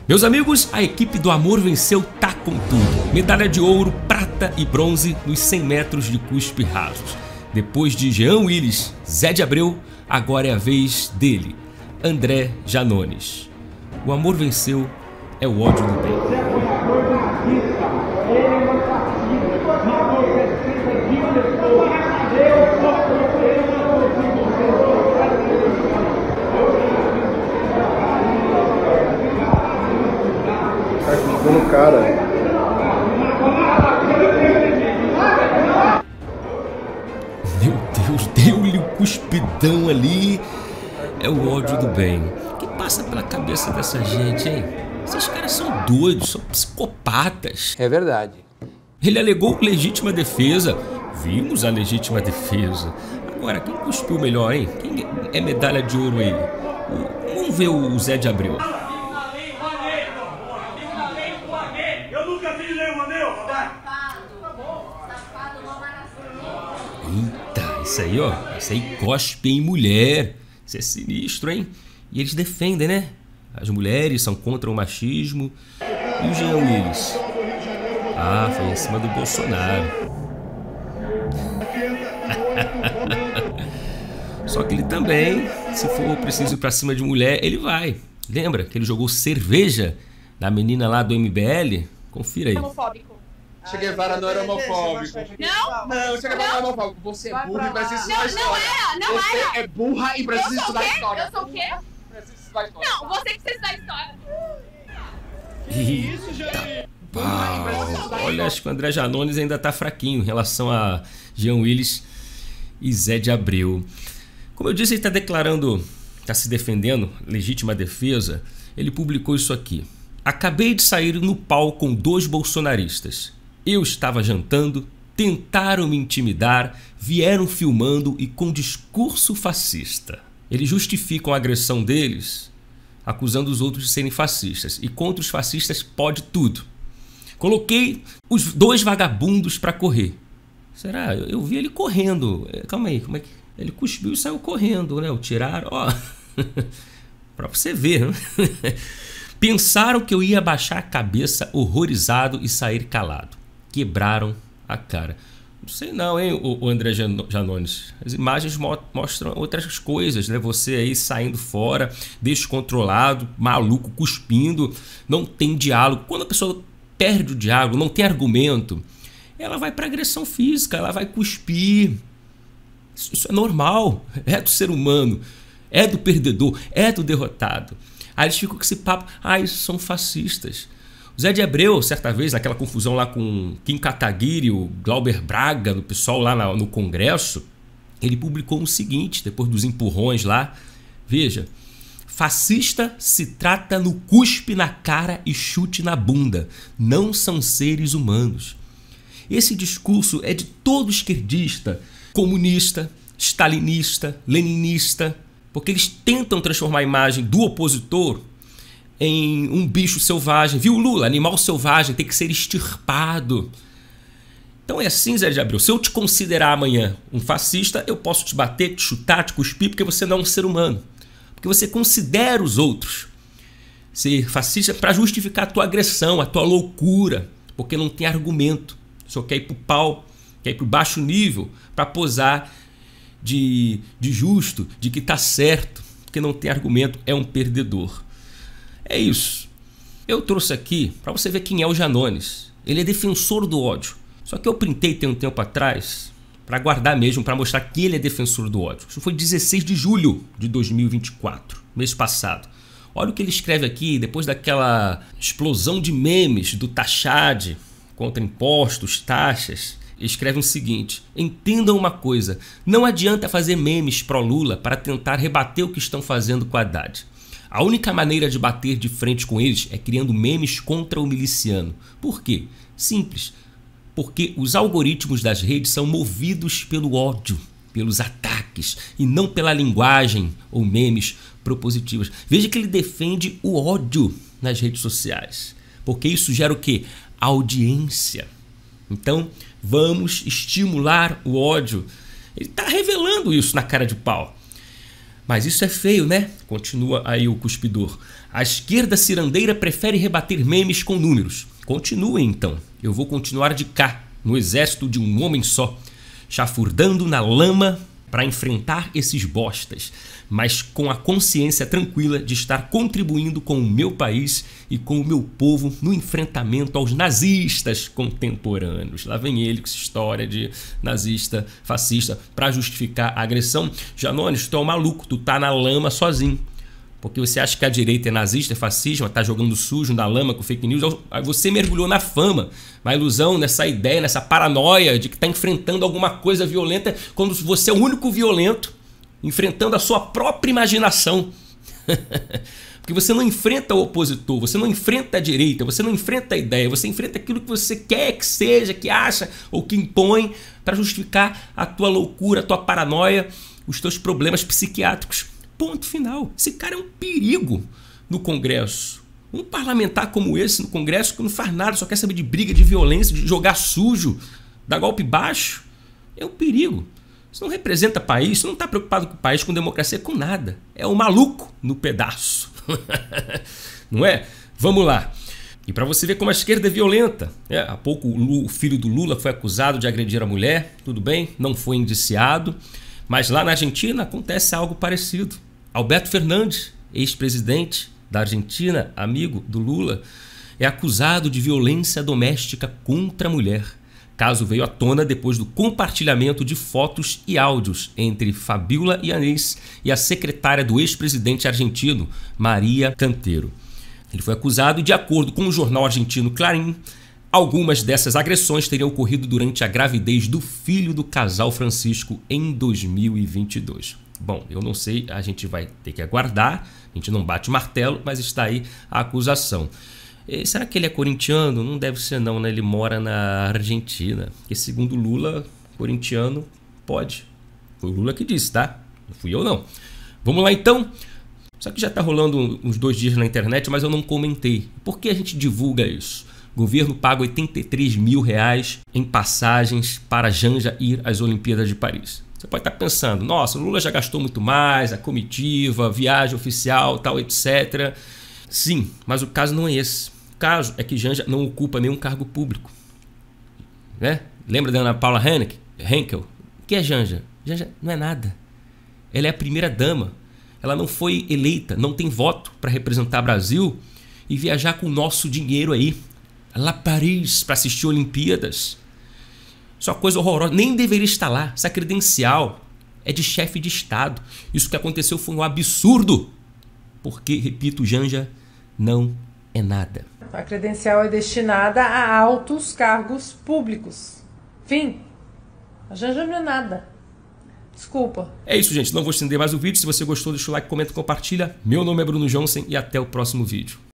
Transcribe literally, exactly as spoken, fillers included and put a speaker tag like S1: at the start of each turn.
S1: Meus amigos, a equipe do Amor Venceu tá com tudo. Medalha de ouro, prata e bronze nos cem metros de cuspe rasos. Depois de Jean Willis, Zé de Abreu, agora é a vez dele, André Janones. O amor venceu, é o ódio do bem.
S2: No cara.
S1: Meu Deus, deu-lhe um cuspidão ali. É o ódio do bem. O que passa pela cabeça dessa gente, hein? Esses caras são doidos, são psicopatas.
S3: É verdade.
S1: Ele alegou legítima defesa. Vimos a legítima defesa. Agora, quem cuspiu melhor, hein? Quem é medalha de ouro aí? Vamos ver o Zé de Abreu. Eita, isso aí, ó, isso aí cospe em mulher. Isso é sinistro, hein? E eles defendem, né? As mulheres são contra o machismo. E o Jean Willis? Ah, foi em cima do Bolsonaro. Só que ele também, se for preciso ir pra cima de mulher, ele vai. Lembra que ele jogou cerveja na menina lá do M B L? Confira aí.
S4: Homofóbico.
S3: Che Guevara não era homofóbico.
S4: Não?
S3: Não, Che Guevara não é homofóbico. Você é burra e precisa estudar
S4: Não,
S3: história.
S4: não era, não
S3: Você
S4: era.
S3: é burra e precisa
S4: Eu sou o
S3: estudar
S4: quê?
S3: história.
S4: Eu sou o quê?
S3: Precisa estudar história.
S4: Não, você que precisa da história.
S1: Eita pau. Olha, acho que o André Janones ainda tá fraquinho em relação a Jean Willis e Zé de Abreu. Como eu disse, ele tá declarando, tá se defendendo, legítima defesa. Ele publicou isso aqui. Acabei de sair no pau com dois bolsonaristas. Eu estava jantando, tentaram me intimidar, vieram filmando e com discurso fascista. Eles justificam a agressão deles, acusando os outros de serem fascistas. E contra os fascistas pode tudo. Coloquei os dois vagabundos para correr. Será? Eu, eu vi ele correndo. Calma aí, como é que... Ele cuspiu e saiu correndo, né? O tiraram, ó. Pra você ver, né? Pensaram que eu ia baixar a cabeça horrorizado e sair calado. Quebraram a cara. Não sei não, hein, o André Janones. As imagens mo mostram outras coisas, né? Você aí saindo fora, descontrolado, maluco, cuspindo. Não tem diálogo. Quando a pessoa perde o diálogo, não tem argumento, ela vai para agressão física, ela vai cuspir. Isso é normal, é do ser humano, é do perdedor, é do derrotado. Aí eles ficam com esse papo, ah, eles são fascistas. O Zé de Abreu, certa vez, naquela confusão lá com Kim Kataguiri, o Glauber Braga, do pessoal lá no Congresso, ele publicou o seguinte, depois dos empurrões lá, veja, fascista se trata no cuspe na cara e chute na bunda, não são seres humanos. Esse discurso é de todo esquerdista, comunista, stalinista, leninista, porque eles tentam transformar a imagem do opositor em um bicho selvagem. Viu, Lula? Animal selvagem, tem que ser extirpado. Então é assim, Zé de Abreu. Se eu te considerar amanhã um fascista, eu posso te bater, te chutar, te cuspir, porque você não é um ser humano. Porque você considera os outros ser fascista para justificar a tua agressão, a tua loucura, porque não tem argumento. Só quer ir pro pau, quer ir pro baixo nível para posar de, de justo, de que tá certo, porque não tem argumento, é um perdedor. É isso. Eu trouxe aqui para você ver quem é o Janones. Ele é defensor do ódio. Só que eu printei tem um tempo atrás para guardar mesmo, para mostrar que ele é defensor do ódio. Isso foi dezesseis de julho de dois mil e vinte e quatro, mês passado. Olha o que ele escreve aqui, depois daquela explosão de memes do Tachad contra impostos, taxas. Ele escreve o seguinte: entendam uma coisa, não adianta fazer memes pró-Lula para tentar rebater o que estão fazendo com a Haddad. A única maneira de bater de frente com eles é criando memes contra o miliciano. Por quê? Simples. Porque os algoritmos das redes são movidos pelo ódio, pelos ataques, e não pela linguagem ou memes propositivas. Veja que ele defende o ódio nas redes sociais. Porque isso gera o quê? Audiência. Então, vamos estimular o ódio. Ele está revelando isso na cara de pau. Mas isso é feio, né? Continua aí o cuspidor. A esquerda cirandeira prefere rebater memes com números. Continuem então. Eu vou continuar de cá, no exército de um homem só, chafurdando na lama para enfrentar esses bostas, mas com a consciência tranquila de estar contribuindo com o meu país e com o meu povo no enfrentamento aos nazistas contemporâneos. Lá vem ele com essa história de nazista, fascista, para justificar a agressão. Janones, tu é um maluco, tu tá na lama sozinho. Porque você acha que a direita é nazista, é fascismo, tá jogando sujo na lama com fake news, aí você mergulhou na fama, na ilusão, nessa ideia, nessa paranoia de que tá enfrentando alguma coisa violenta, quando você é o único violento, enfrentando a sua própria imaginação. Porque você não enfrenta o opositor, você não enfrenta a direita, você não enfrenta a ideia, você enfrenta aquilo que você quer que seja, que acha ou que impõe para justificar a tua loucura, a tua paranoia, os teus problemas psiquiátricos. Ponto final. Esse cara é um perigo no Congresso. Um parlamentar como esse no Congresso que não faz nada, só quer saber de briga, de violência, de jogar sujo, dar golpe baixo. É um perigo. Isso não representa país, isso não está preocupado com o país, com democracia, com nada. É um maluco no pedaço. Não é? Vamos lá. E para você ver como a esquerda é violenta. É, há pouco o filho do Lula foi acusado de agredir a mulher, tudo bem, não foi indiciado. Mas lá na Argentina acontece algo parecido. Alberto Fernandes, ex-presidente da Argentina, amigo do Lula, é acusado de violência doméstica contra a mulher. Caso veio à tona depois do compartilhamento de fotos e áudios entre Fabiola Yanez e a secretária do ex-presidente argentino, Maria Cantero. Ele foi acusado e, de acordo com o jornal argentino Clarín, algumas dessas agressões teriam ocorrido durante a gravidez do filho do casal Francisco em dois mil e vinte e dois. Bom, eu não sei, a gente vai ter que aguardar, a gente não bate o martelo, mas está aí a acusação. E será que ele é corintiano? Não deve ser não, né? Ele mora na Argentina. Porque segundo Lula, corintiano pode. Foi o Lula que disse, tá? Não fui eu não. Vamos lá então. Só que já está rolando uns dois dias na internet, mas eu não comentei. Por que a gente divulga isso? O governo paga oitenta e três mil reais em passagens para Janja ir às Olimpíadas de Paris. Você pode estar pensando, nossa, o Lula já gastou muito mais, a comitiva, a viagem oficial, tal, etcétera. Sim, mas o caso não é esse. O caso é que Janja não ocupa nenhum cargo público. Né? Lembra da Ana Paula Henkel? O que é Janja? Janja não é nada. Ela é a primeira dama. Ela não foi eleita, não tem voto para representar o Brasil e viajar com o nosso dinheiro aí. Lá Paris para assistir Olimpíadas. Isso é uma coisa horrorosa. Nem deveria estar lá. Essa credencial é de chefe de Estado. Isso que aconteceu foi um absurdo. Porque, repito, Janja não é nada.
S4: A credencial é destinada a altos cargos públicos. Fim. A Janja não é nada. Desculpa.
S1: É isso, gente. Não vou estender mais o vídeo. Se você gostou, deixa o like, comenta, compartilha. Meu nome é Bruno Johnson e até o próximo vídeo.